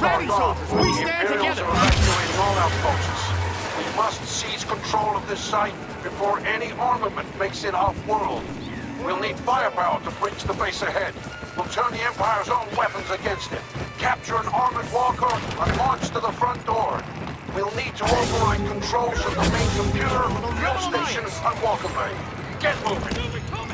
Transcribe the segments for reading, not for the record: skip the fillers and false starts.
ready, soldiers. We stand together. Are evacuating all outposts. We must seize control of this site before any armament makes it off-world. We'll need firepower to breach the base ahead. We'll turn the Empire's own weapons against it. Capture an armored walker and march to the front door. We'll need to override controls of the main computer, fuel station, and walker bay. Get moving.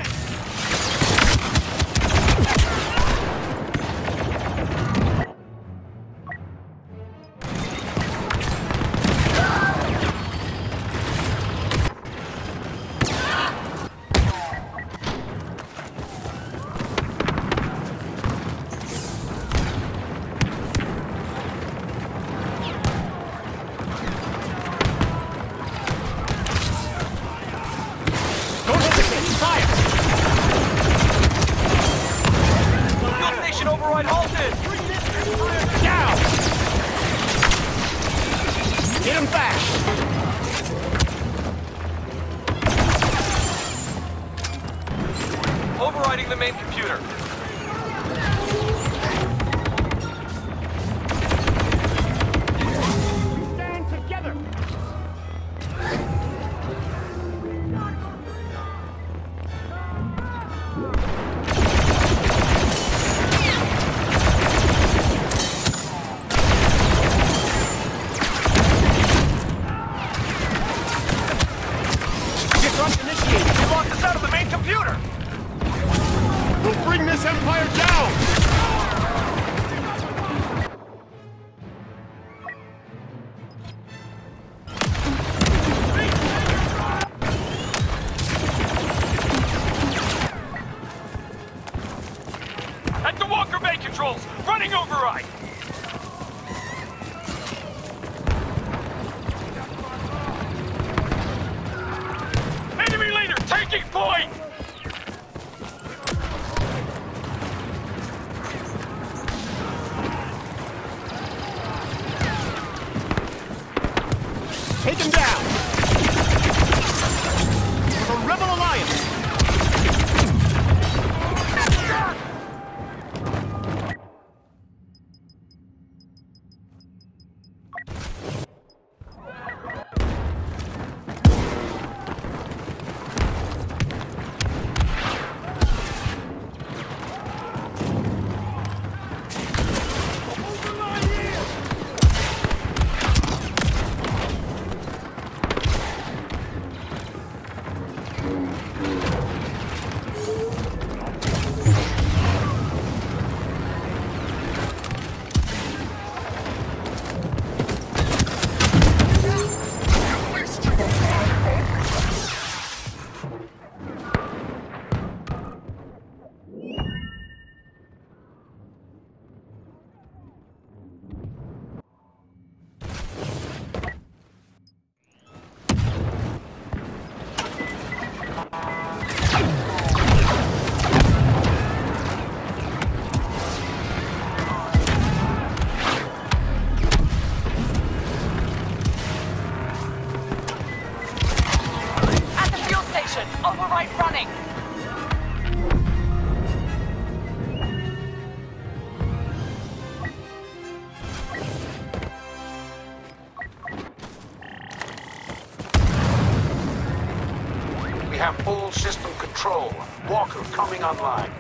Overriding the main computer. Stand together. Disrupt initiated. You locked us out of the main computer. We'll bring this Empire down! At the Walker Bay controls, running override. Enemy leader taking point! Take him down! For the Rebel Alliance! Override running! We have full system control. Walker coming online.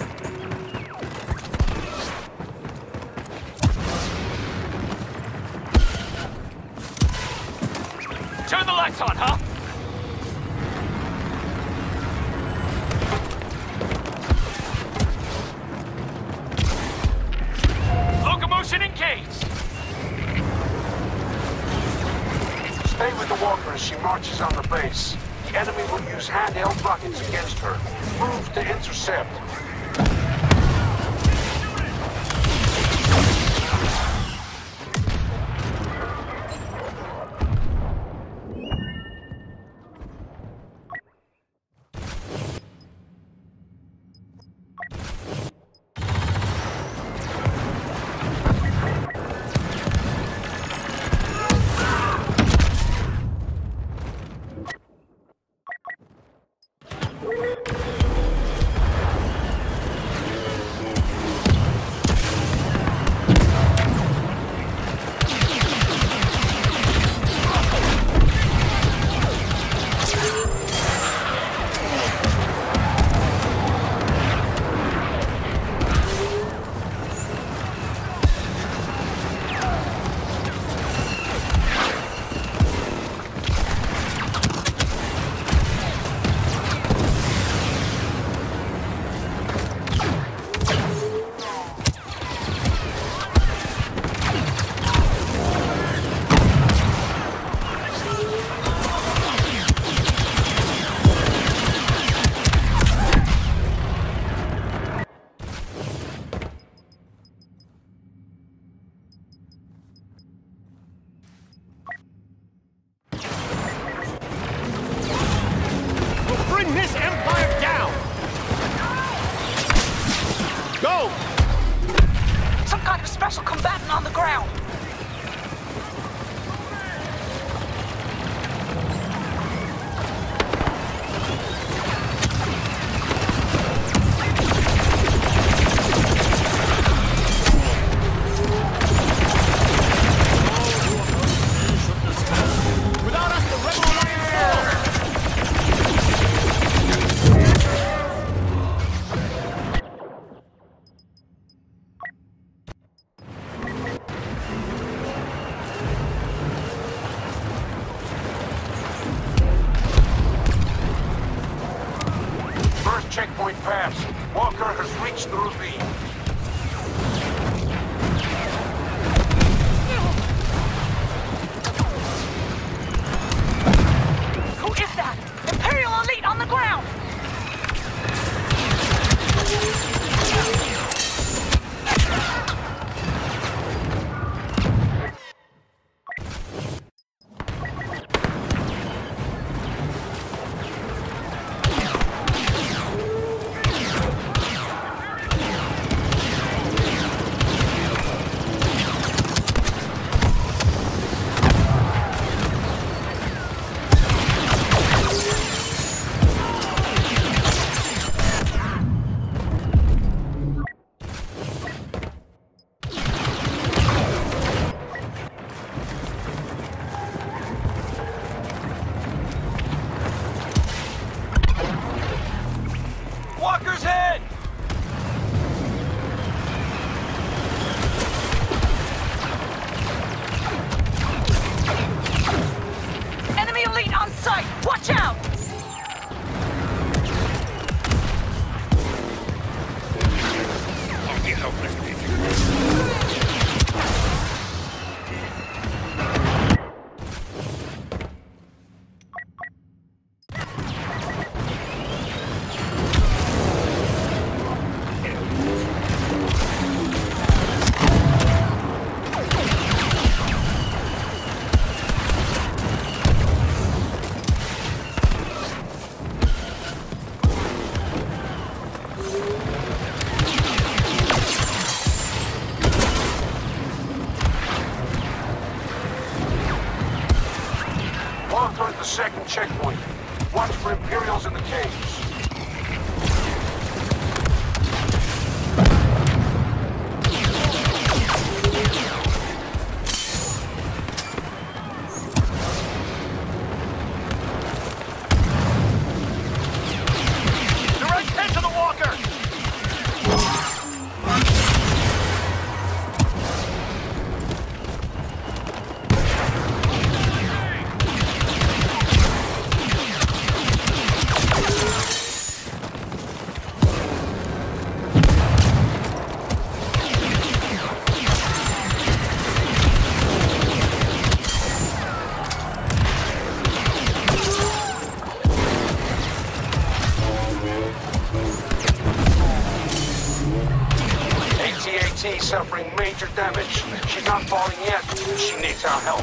Turn the lights on, huh? Locomotion engaged! Stay with the Walker as she marches on the base. The enemy will use handheld rockets against her. Move to intercept. special combatant on the ground. Without us, the Rebel Alliance falls! First checkpoint passed. Walker has reached the ravine. Who is that? Imperial elite on the ground! Walker's head! Enemy elite on sight! Watch out! Walker at the second checkpoint. Watch for Imperials in the caves. Direct hit to the Walker! AT-AT suffering major damage. She's not falling yet. She needs our help.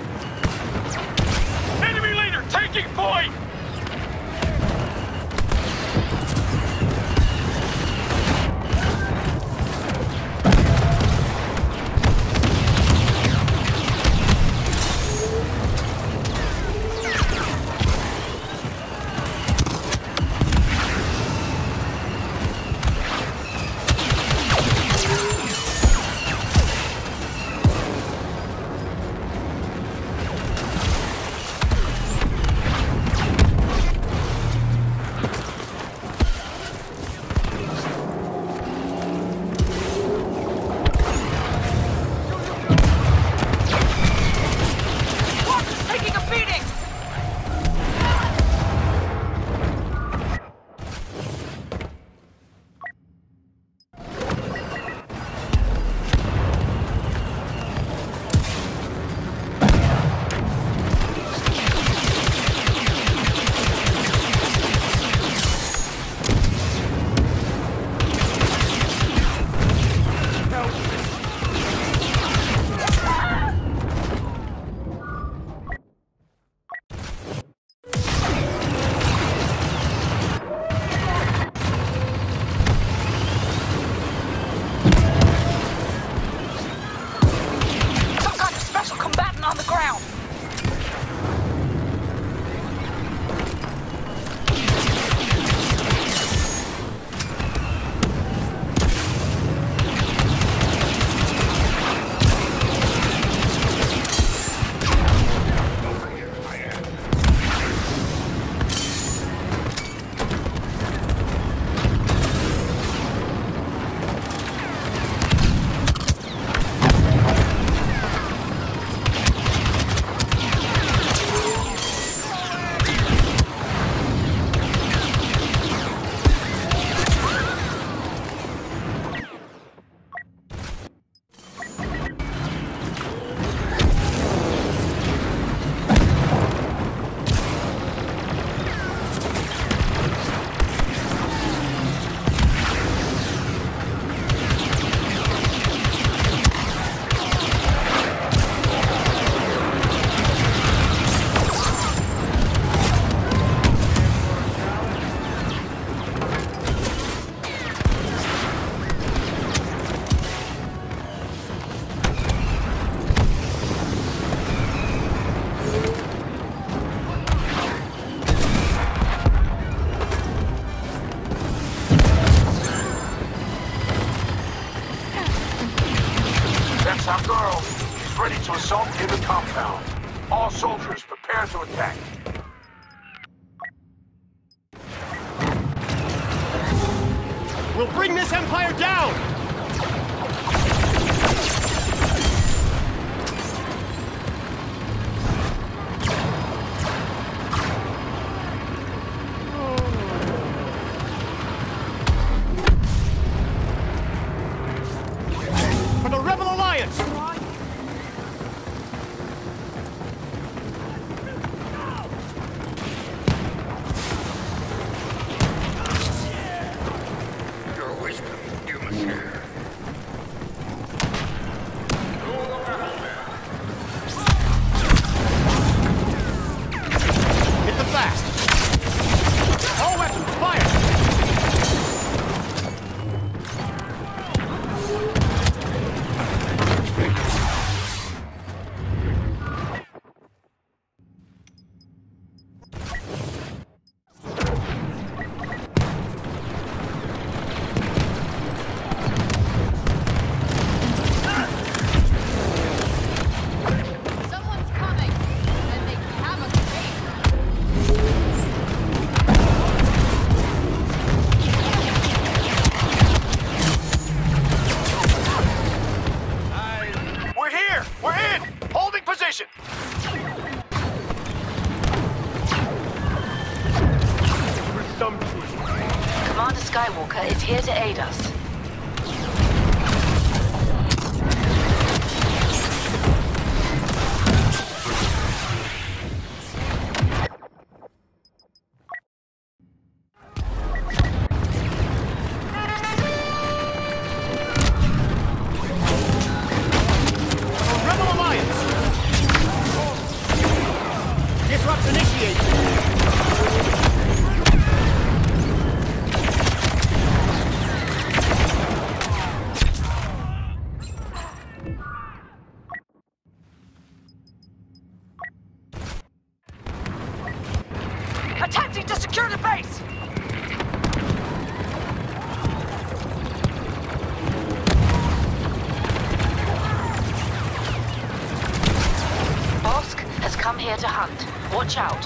Enemy leader taking point! ready to assault in the compound. All soldiers prepare to attack. We'll bring this Empire down! For the Rebel Alliance! Your wisdom you must share. Hit them fast! All weapons, fire! Someone's coming, and they have a grenade. We're here! We're in! Holding position! Commander Skywalker is here to aid us. Rebel Alliance! Disrupt initiated! Attempting to secure the base! Bosk has come here to hunt. Watch out.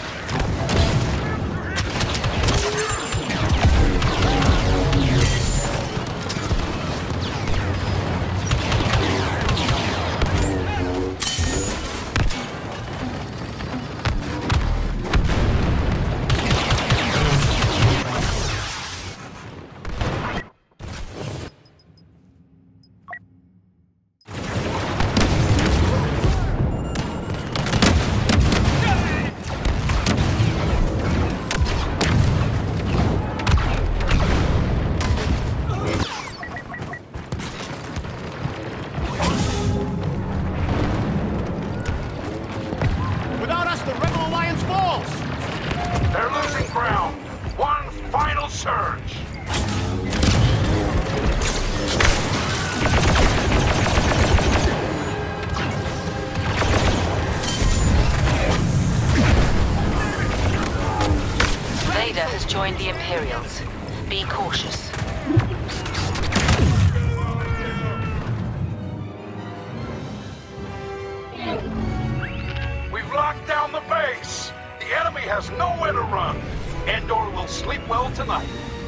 Without us, the Rebel Alliance falls! They're losing ground. One final surge. Vader has joined the Imperials. Be cautious. We've locked down the base. The enemy has nowhere to run. Endor will sleep well tonight.